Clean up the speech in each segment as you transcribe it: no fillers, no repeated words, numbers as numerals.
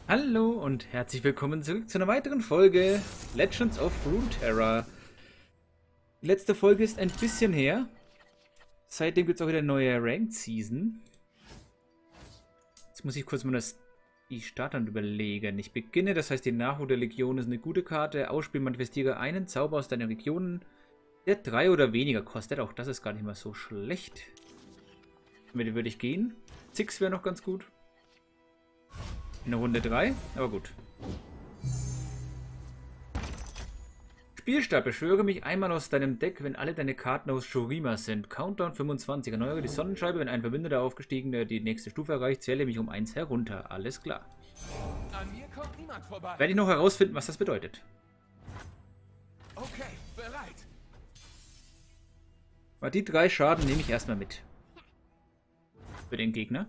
Hallo und herzlich willkommen zurück zu einer weiteren Folge Legends of Runeterra. Die letzte Folge ist ein bisschen her. Seitdem gibt es auch wieder eine neue Ranked Season. Jetzt muss ich kurz mal die Startern überlegen. Ich beginne, das heißt die Nachhut der Legion ist eine gute Karte. Ausspielen, manifestiere einen Zauber aus deiner Region, der 3 oder weniger kostet. Auch das ist gar nicht mal so schlecht. Mit dem würde ich gehen. Zix wäre noch ganz gut. In der Runde 3, aber gut. Spielstab, beschwöre mich einmal aus deinem Deck, wenn alle deine Karten aus Shurima sind. Countdown 25. Erneuere die Sonnenscheibe, wenn ein Verbündeter aufgestiegen, der die nächste Stufe erreicht, zähle mich um 1 herunter. Alles klar. An mir kommt niemand vorbei. Werde ich noch herausfinden, was das bedeutet. Okay, bereit. Aber die 3 Schaden nehme ich erstmal mit. Für den Gegner.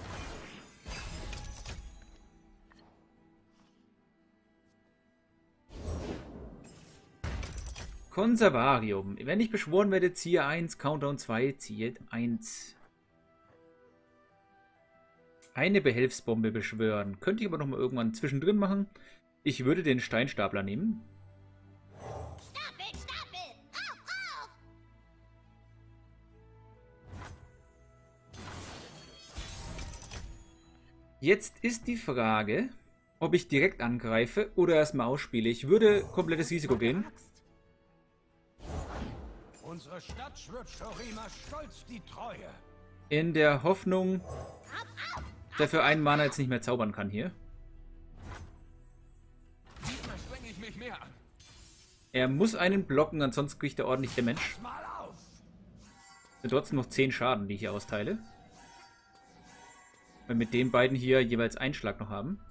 Konservarium. Wenn ich beschworen werde, ziehe 1, Countdown 2, ziehe 1. Eine Behelfsbombe beschwören. Könnte ich aber noch mal irgendwann zwischendrin machen. Ich würde den Steinstapler nehmen. Stapel, Stapel! Auf, auf! Jetzt ist die Frage, ob ich direkt angreife oder erstmal ausspiele. Ich würde komplettes Risiko gehen. Unsere Stadt schwört Shurima stolz die Treue. In der Hoffnung, dass er für einen Mana jetzt nicht mehr zaubern kann hier. Diesmal strenge ich mich mehr an. Er muss einen blocken, ansonsten kriegt er ordentlich Damage. Mal auf! Sind trotzdem noch 10 Schaden, die ich hier austeile. Weil mit den beiden hier jeweils einen Schlag noch haben.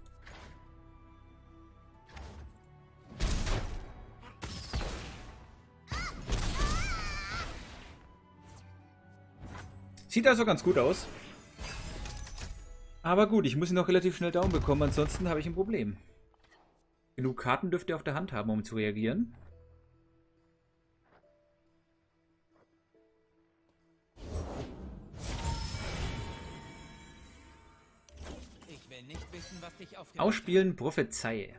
Sieht also ganz gut aus. Aber gut, ich muss ihn noch relativ schnell down bekommen, ansonsten habe ich ein Problem. Genug Karten dürft ihr auf der Hand haben, um zu reagieren. Ich will nicht wissen, was dich auf dem Ausspielen, Prophezeie.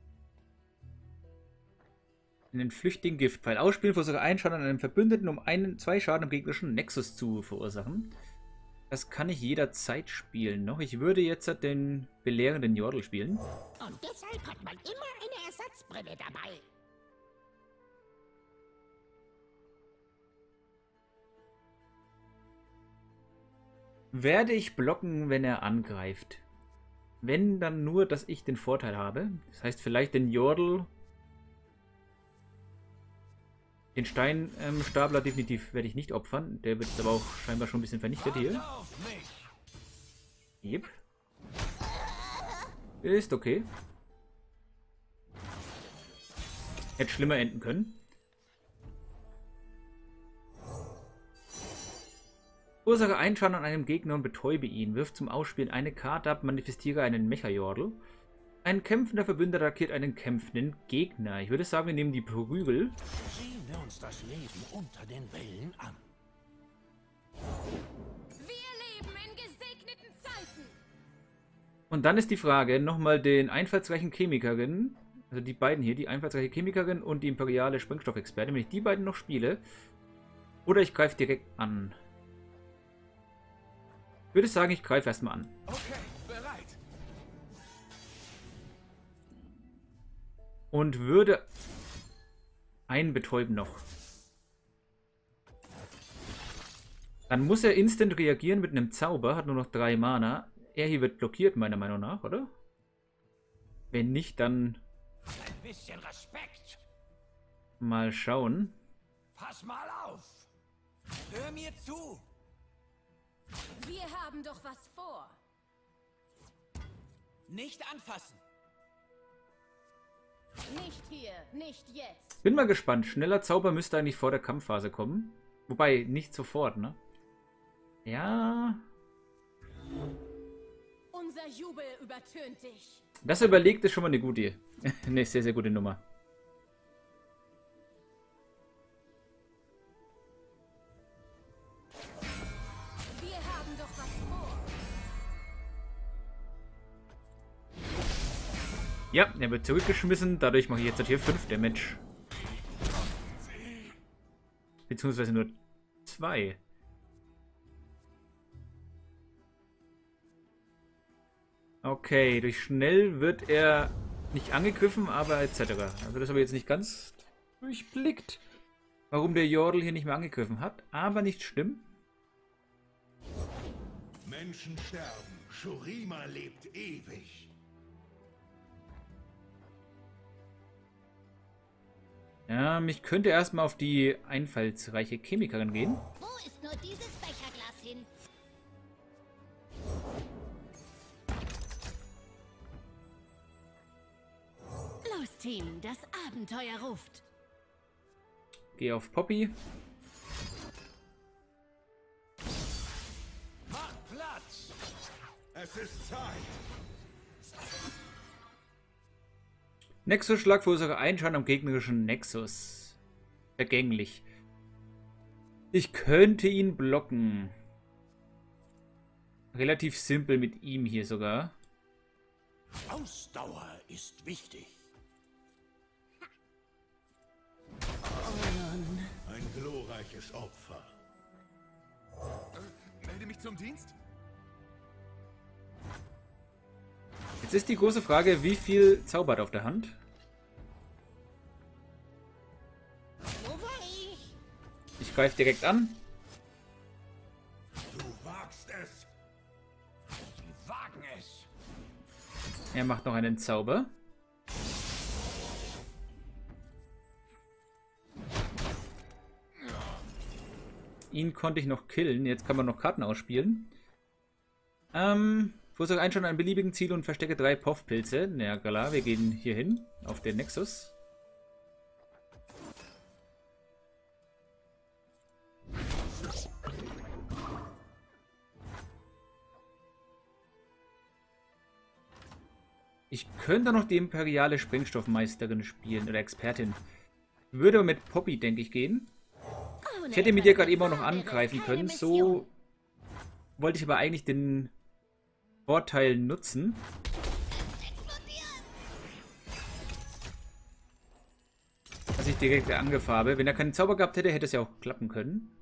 In den flüchtigen Giftpfeil. Ausspielen, versuche einen Schaden an einem Verbündeten, um 2 Schaden am gegnerischen Nexus zu verursachen. Das kann ich jederzeit spielen noch. Ich würde jetzt den belehrenden Jordel spielen. Und deshalb hat man immer eine Ersatzbrille dabei. Werde ich blocken, wenn er angreift. Wenn, dann nur, dass ich den Vorteil habe. Das heißt, vielleicht den Jordel. Den Steinstapler definitiv werde ich nicht opfern. Der wird jetzt aber auch scheinbar schon ein bisschen vernichtet hier. auf mich! Yep. Ist okay. Hätte schlimmer enden können. Ursache einen Schaden an einem Gegner und betäube ihn. Wirft zum Ausspielen eine Karte ab, manifestiere einen Mecha-Jordel. Ein kämpfender Verbündeter attackiert einen kämpfenden Gegner. Ich würde sagen, wir nehmen die Prügel. Sehen wir uns das Leben unter den Wellen an. Wir leben in gesegneten Zeiten. Und dann ist die Frage, nochmal den einfallsreichen Chemikerin, also die beiden hier, die einfallsreiche Chemikerin und die imperiale Sprengstoffexpertin, wenn ich die beiden noch spiele, oder ich greife direkt an. Ich würde sagen, ich greife erstmal an. Okay, bereit. Und würde einen betäuben noch. Dann muss er instant reagieren mit einem Zauber, hat nur noch 3 Mana. Er hier wird blockiert, meiner Meinung nach, oder? Wenn nicht, dann Ein bisschen Respekt. mal schauen. Pass mal auf. Hör mir zu. Wir haben doch was vor. Nicht anfassen. Nicht hier, nicht jetzt. Bin mal gespannt. Schneller Zauber müsste eigentlich vor der Kampfphase kommen. Wobei, nicht sofort, ne? Ja. Unser Jubel übertönt dich. Das überlegt ist schon mal eine gute. Eine sehr, sehr gute Nummer. Wir haben doch was vor. Ja, er wird zurückgeschmissen. Dadurch mache ich jetzt hier 5 Damage. Beziehungsweise nur 2. Okay, durch schnell wird er nicht angegriffen, aber etc. Also das habe ich jetzt nicht ganz durchblickt, warum der Yordle hier nicht mehr angegriffen hat. Aber nicht schlimm. Menschen sterben. Shurima lebt ewig. Ja, mich könnte erstmal auf die einfallsreiche Chemikerin gehen. Wo ist nur dieses Becherglas hin? Los, Team, das Abenteuer ruft. Gehe auf Poppy. Macht Platz! Es ist Zeit! Nexus-Schlag verursache einen Schaden am gegnerischen Nexus. Vergänglich. Ich könnte ihn blocken. Relativ simpel mit ihm hier sogar. Ausdauer ist wichtig. Ein glorreiches Opfer. Melde mich zum Dienst? Jetzt ist die große Frage, wie viel Zauber hat auf der Hand? Wo war ich? Ich greife direkt an. Du wagst es! Sie wagen es! Er macht noch einen Zauber. Ihn konnte ich noch killen. Jetzt kann man noch Karten ausspielen. Versuche einschauen an beliebigen Ziel und verstecke 3 Puffpilze. Na ja, klar, wir gehen hier hin auf den Nexus. Ich könnte noch die imperiale Sprengstoffmeisterin spielen oder Expertin. Würde aber mit Poppy, denke ich, gehen. Ich hätte mit dir gerade eben auch noch angreifen können. So wollte ich aber eigentlich den Vorteil nutzen. Dass ich direkt Angriff habe. Wenn er keinen Zauber gehabt hätte, hätte es ja auch klappen können.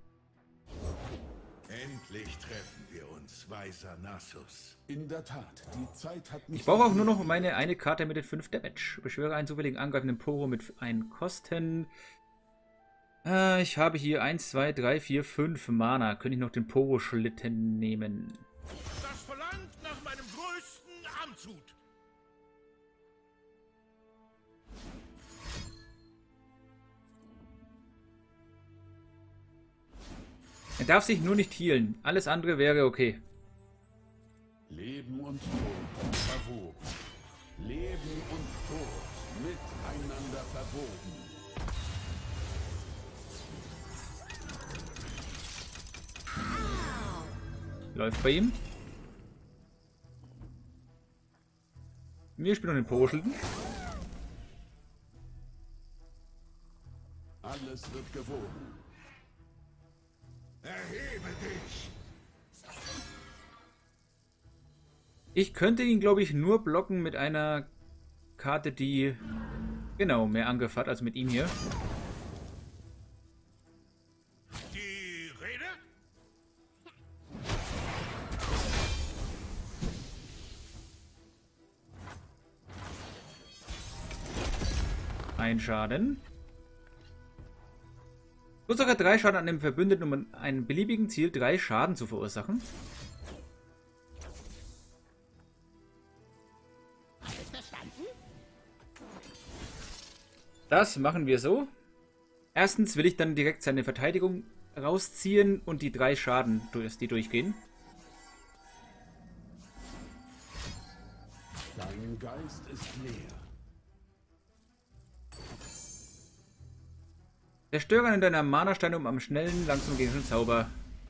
Endlich treffen wir uns, weiser Nasus. In der Tat, die Zeit hat mich... Ich brauche auch nur noch meine eine Karte mit den 5 Damage. Beschwöre einen zufälligen angreifenden Poro mit 1 Kosten. Ich habe hier 1, 2, 3, 4, 5 Mana. Könnte ich noch den Poro-Schlitten nehmen? Das verlangt nach meinem größten Amtshut. Er darf sich nur nicht healen. Alles andere wäre okay. Leben und Tod verwoben. Leben und Tod miteinander verwoben. Läuft bei ihm. Wir spielen noch den Poro-Schlitten. Alles wird gewogen. Erhebe dich! Ich könnte ihn, glaube ich, nur blocken mit einer Karte, die genau mehr Angriff hat als mit ihm hier. Die Rede? Ein Schaden. Verursache 3 Schaden an dem Verbündeten, um an einem beliebigen Ziel 3 Schaden zu verursachen. Alles verstanden? Das machen wir so. Erstens will ich dann direkt seine Verteidigung rausziehen und die 3 Schaden, die durchgehen. Dein Geist ist leer. Zerstöre einen deiner Mana-Steine um am schnellen, langsam gehenden Zauber.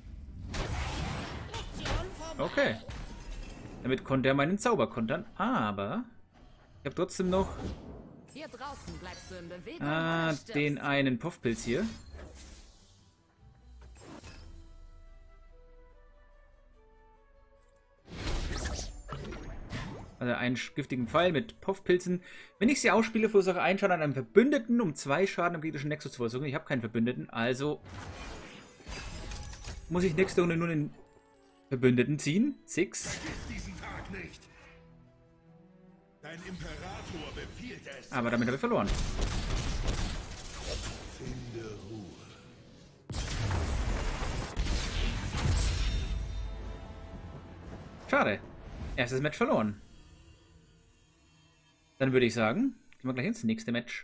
Okay. Damit konnte er meinen Zauber kontern, aber ich habe trotzdem noch Hier draußen bleibst du in Bewegung. den einen Puffpilz hier. Also einen giftigen Pfeil mit Puffpilzen. Wenn ich sie ausspiele, verursache einen Schaden an einem Verbündeten, um 2 Schaden am gegnerischen Nexus zu verursachen. Ich habe keinen Verbündeten, also muss ich nächste Runde nur den Verbündeten ziehen. 6. Diesen Tag nicht. Dein Imperator befiehlt es. Aber damit habe ich verloren. Finde Ruhe. Schade. Erstes Match verloren. Dann würde ich sagen, gehen wir gleich ins nächste Match.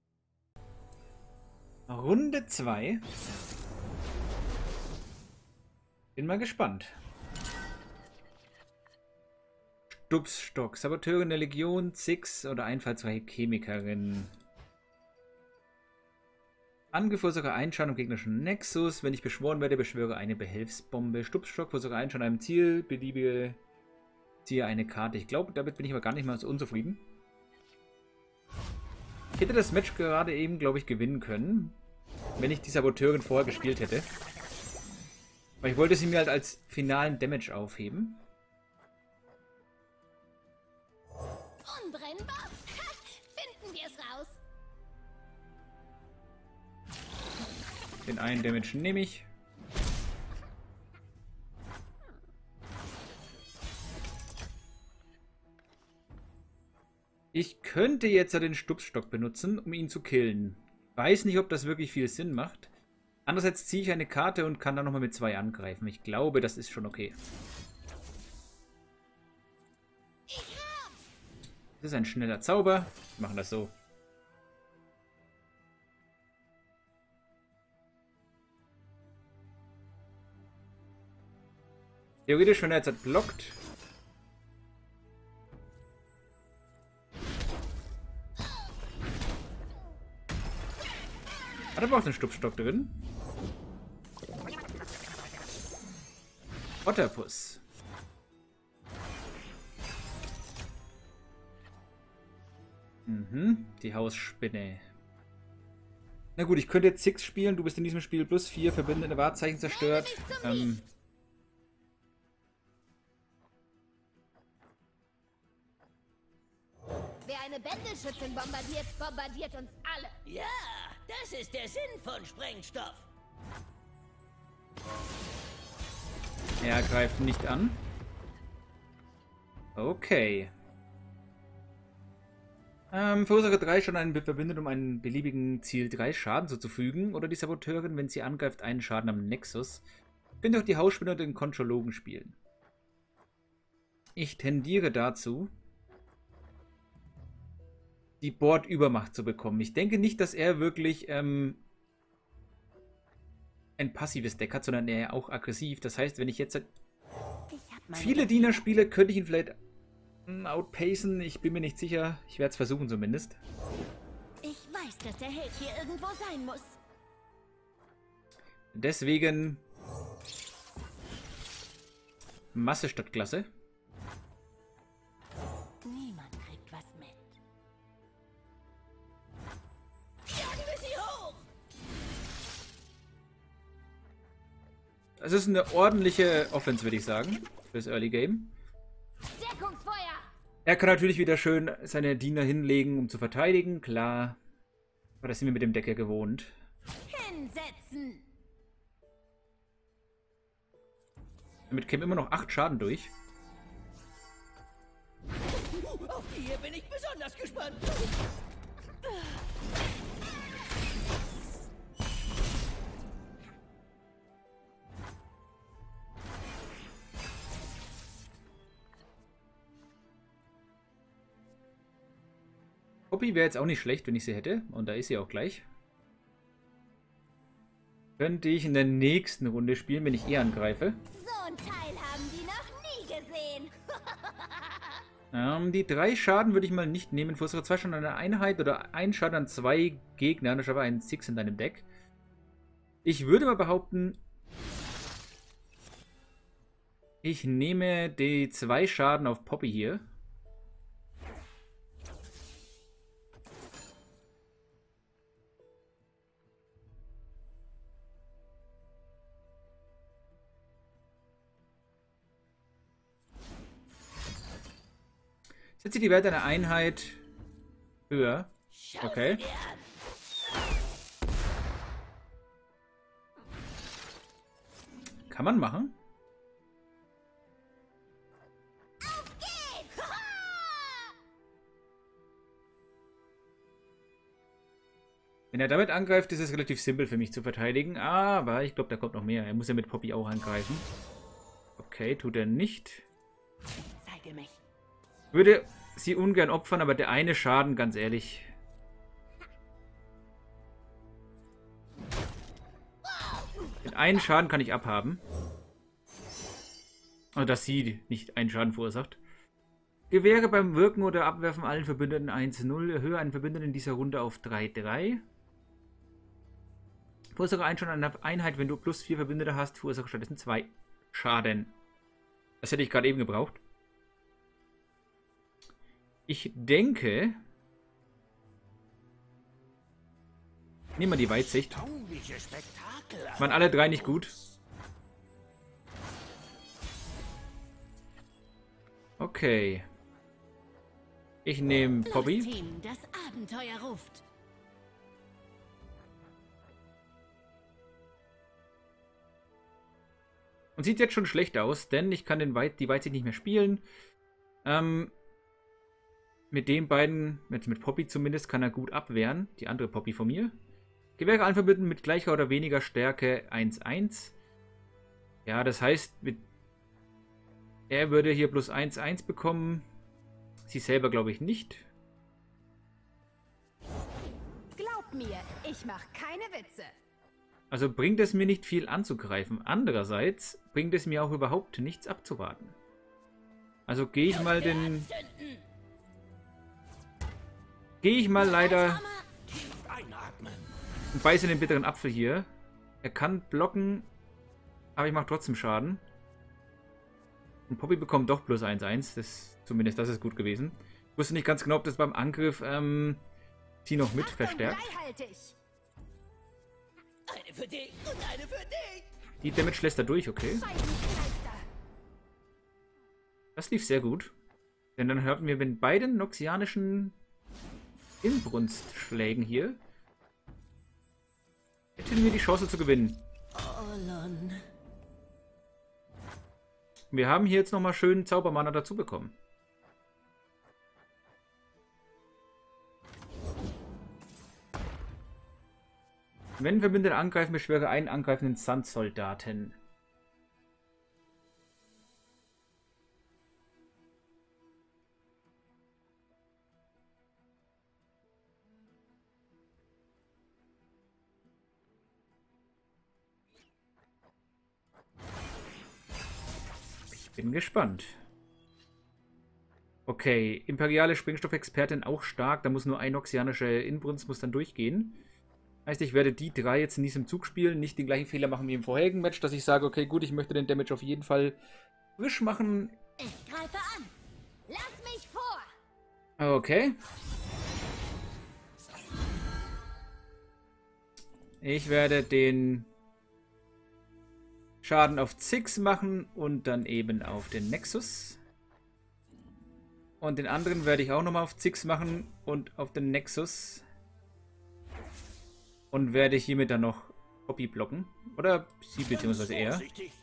Runde 2. Bin mal gespannt. Stupsstock, Saboteurin der Legion, Zix oder einfallsreiche Chemikerin. Angriffsverursacher Einschaden am gegnerischen Nexus. Wenn ich beschworen werde, beschwöre eine Behelfsbombe. Stupsstock, verursache Einschaden an einem Ziel. Beliebige ziehe eine Karte. Ich glaube, damit bin ich aber gar nicht mal so unzufrieden. Ich hätte das Match gerade eben, glaube ich, gewinnen können, wenn ich die Saboteurin vorher gespielt hätte. Weil ich wollte sie mir halt als finalen Damage aufheben. Unbrennbar? Finden wir es raus. Den einen Damage nehme ich. Ich könnte jetzt den Stupsstock benutzen, um ihn zu killen. Weiß nicht, ob das wirklich viel Sinn macht. Andererseits ziehe ich eine Karte und kann dann nochmal mit 2 angreifen. Ich glaube, das ist schon okay. Das ist ein schneller Zauber. Wir machen das so. Theoretisch, wenn er jetzt blockt. Hat aber auch den Stupsstock drin. Otterpuss. Die Hausspinne. Na gut, ich könnte jetzt Zix spielen. Du bist in diesem Spiel +4, verbindende Wahrzeichen zerstört. Wer eine Bändelschützin bombardiert, bombardiert uns alle. Ja, das ist der Sinn von Sprengstoff. Er greift nicht an. Okay. Verursache 3 Schaden an einen Verbündeten, um einem beliebigen Ziel 3 Schaden zuzufügen. Oder die Saboteurin, wenn sie angreift, einen Schaden am Nexus. Ich könnte auch die Hausspinne oder den Kontrollogen spielen. Ich tendiere dazu, die Bordübermacht zu bekommen. Ich denke nicht, dass er wirklich ein passives Deck hat, sondern er auch aggressiv. Das heißt, wenn ich jetzt viele Diener spiele, könnte ich ihn vielleicht outpacen. Ich bin mir nicht sicher. Ich werde es versuchen zumindest. Ich weiß, dass der Held hier irgendwo sein muss. Deswegen Masse statt Klasse. Niemand kriegt was mit. Jagen wir sie hoch! Es ist eine ordentliche Offense, würde ich sagen, fürs Early Game. Deckungsfeuer! Er kann natürlich wieder schön seine Diener hinlegen, um zu verteidigen, klar. Aber das sind wir mit dem Deck ja gewohnt. Hinsetzen! Damit kämen immer noch 8 Schaden durch. Auf die hier bin ich besonders gespannt. Poppy wäre jetzt auch nicht schlecht, wenn ich sie hätte. Und da ist sie auch gleich. Könnte ich in der nächsten Runde spielen, wenn ich angreife. So ein Teil haben die noch nie gesehen. Die 3 Schaden würde ich mal nicht nehmen. Verursache 2 Schaden an einer Einheit oder 1 Schaden an 2 Gegnern. Das ist aber ein 6 in deinem Deck. Ich würde mal behaupten, ich nehme die 2 Schaden auf Poppy hier. Setze die Werte einer Einheit höher. Okay. Kann man machen. Wenn er damit angreift, ist es relativ simpel für mich zu verteidigen. Aber ich glaube, da kommt noch mehr. Er muss ja mit Poppy auch angreifen. Okay, tut er nicht. Zeige mich. Würde sie ungern opfern, aber der eine Schaden, ganz ehrlich. Den einen Schaden kann ich abhaben. Also, dass sie nicht einen Schaden verursacht. Gewähre beim Wirken oder Abwerfen allen Verbündeten 1-0. Erhöhe einen Verbündeten in dieser Runde auf 3-3. Verursache einen Schaden an einer Einheit, wenn du plus 4 Verbündete hast. Verursache stattdessen 2 Schaden. Das hätte ich gerade eben gebraucht. Ich denke... Nehmen wir die Weitsicht. Waren alle drei nicht gut. Okay. Ich nehme Poppy. Los, Team, das Abenteuer ruft. Und sieht jetzt schon schlecht aus, denn ich kann die Weitsicht nicht mehr spielen. Mit den beiden, mit Poppy zumindest, kann er gut abwehren. Die andere Poppy von mir. Gewehre allen Verbündeten mit gleicher oder weniger Stärke 1-1. Ja, das heißt, er würde hier plus 1-1 bekommen. Sie selber glaube ich nicht. Glaub mir, ich mach keine Witze. Also bringt es mir nicht viel anzugreifen. Andererseits bringt es mir auch überhaupt nichts abzuwarten. Also gehe ich mal den... Gehe ich mal leider... Und beiße den bitteren Apfel hier. Er kann blocken, aber ich mache trotzdem Schaden. Und Poppy bekommt doch plus 1-1. Zumindest das ist gut gewesen. Ich wusste nicht ganz genau, ob das beim Angriff sie noch mit verstärkt. Eine für dich und eine für dich. Die Damage lässt er durch, okay. Das lief sehr gut. Denn dann hörten wir mit beiden noxianischen Inbrunstschlägen hier. Hätten wir die Chance zu gewinnen. Wir haben hier jetzt nochmal schön Zaubermana dazu bekommen. Wenn Verbündete angreifen, beschwöre einen angreifenden Sandsoldaten. Ich bin gespannt. Okay, imperiale Sprengstoffexpertin auch stark. Da muss nur ein noxianische Inbrunst muss dann durchgehen. Heißt, ich werde die drei jetzt in diesem Zug spielen, nicht den gleichen Fehler machen wie im vorherigen Match, dass ich sage, okay, gut, ich möchte den Damage auf jeden Fall frisch machen. Ich greife an. Lass mich vor. Okay. Ich werde den Schaden auf Zix machen und dann eben auf den Nexus. Und den anderen werde ich auch nochmal auf Zix machen und auf den Nexus. Und werde hiermit dann noch Poppy blocken. Oder sie beziehungsweise er.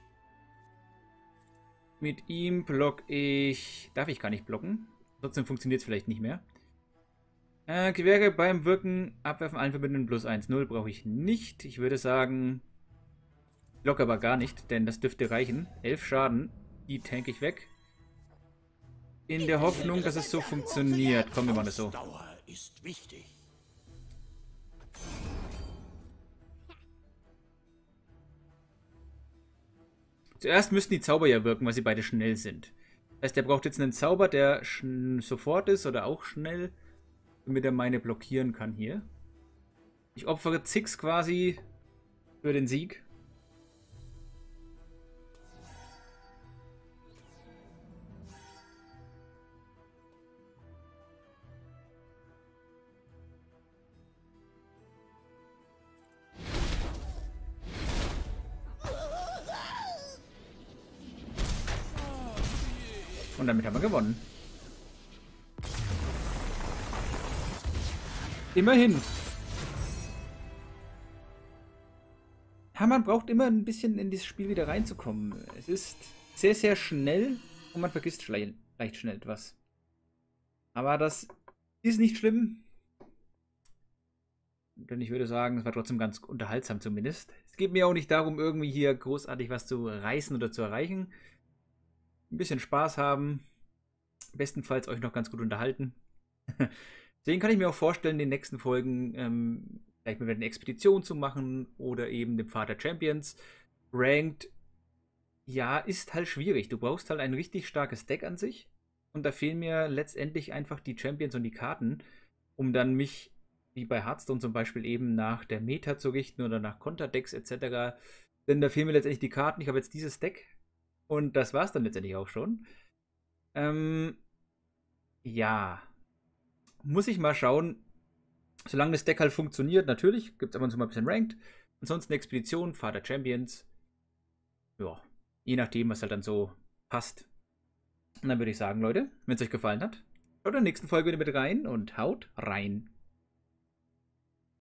Mit ihm block ich... Darf ich gar nicht blocken. Trotzdem funktioniert es vielleicht nicht mehr. Gewehre beim Wirken, Abwerfen allen Verbündeten plus 1-0 brauche ich nicht. Ich würde sagen... Block aber gar nicht, denn das dürfte reichen. 11 Schaden, die tank ich weg. In der Hoffnung, dass es so funktioniert. Komm, wir machen das so. Dauer ist wichtig. Zuerst müssten die Zauber ja wirken, weil sie beide schnell sind. Das heißt, er braucht jetzt einen Zauber, der sofort ist oder auch schnell, damit er meine blockieren kann hier. Ich opfere Zix quasi für den Sieg. Und damit haben wir gewonnen. Immerhin. Ja, man braucht immer ein bisschen in dieses Spiel wieder reinzukommen. Es ist sehr, sehr schnell und man vergisst leicht schnell etwas. Aber das ist nicht schlimm. Denn ich würde sagen, es war trotzdem ganz unterhaltsam zumindest. Es geht mir auch nicht darum, irgendwie hier großartig was zu reißen oder zu erreichen. Ein bisschen Spaß haben. Bestenfalls euch noch ganz gut unterhalten. Deswegen kann ich mir auch vorstellen, in den nächsten Folgen vielleicht mal eine Expedition zu machen oder eben dem Pfad der Champions. Ranked, ja, ist halt schwierig. Du brauchst halt ein richtig starkes Deck an sich. Und da fehlen mir letztendlich einfach die Champions und die Karten, um dann mich, wie bei Hearthstone zum Beispiel, eben nach der Meta zu richten oder nach Konterdecks etc. Denn da fehlen mir letztendlich die Karten. Ich habe jetzt dieses Deck und das war es dann letztendlich auch schon. Ja, muss ich mal schauen. Solange das Deck halt funktioniert, natürlich, gibt es ab und zu mal ein bisschen Ranked. Ansonsten Expedition, Pfad der Champions. Ja, je nachdem, was halt dann so passt. Und dann würde ich sagen, Leute, wenn es euch gefallen hat, schaut in der nächsten Folge wieder mit rein und haut rein.